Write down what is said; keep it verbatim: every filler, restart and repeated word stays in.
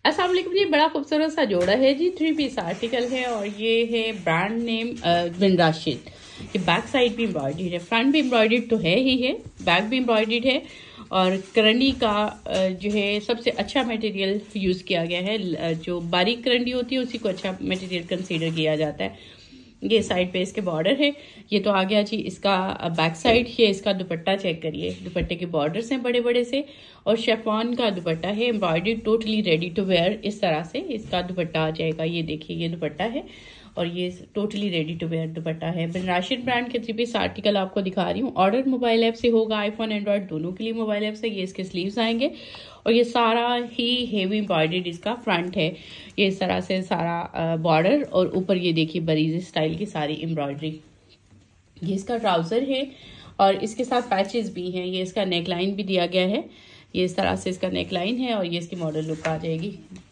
अस्सलाम वालेकुम जी। बड़ा खूबसूरत सा जोड़ा है जी, थ्री पीस आर्टिकल है और ये है ब्रांड नेम बिन राशिद। ये बैक साइड भी एम्ब्रॉयडर्ड है, फ्रंट भी एम्ब्रॉयडर्ड तो है ही है, बैक भी एम्ब्रॉयडर्ड है और करंडी का जो है सबसे अच्छा मटेरियल यूज़ किया गया है। जो बारीक करंडी होती है उसी को अच्छा मटेरियल कंसीडर किया जाता है। ये साइड पे इसके बॉर्डर है। ये तो आ गया जी इसका बैक साइड। ये इसका दुपट्टा चेक करिए, दुपट्टे के बॉर्डर्स हैं बड़े बड़े से और शेफॉन का दुपट्टा है, embroidered, totally ready to wear. इस तरह से इसका दुपट्टा आ जाएगा। ये देखिए ये दुपट्टा है और ये टोटली रेडी टू वेयर दुपट्टा है। बिन राशिद ब्रांड के थ्री पीस आर्टिकल आपको दिखा रही हूँ। ऑर्डर मोबाइल ऐप से होगा, आईफोन एंड्रॉयड दोनों के लिए मोबाइल ऐप से। ये इसके स्लीव्स आएंगे और ये सारा ही हेवी एम्ब्रॉयडर्ड इसका फ्रंट है। ये इस तरह से सारा बॉर्डर और ऊपर ये देखिए बरीज स्टाइल की सारी एम्ब्रॉयडरी। ये इसका ट्राउजर है और इसके साथ पैचेस भी हैं। ये इसका नेक लाइन भी दिया गया है। ये इस तरह से इसका नेक लाइन है और ये इसकी मॉडल लुक आ जाएगी।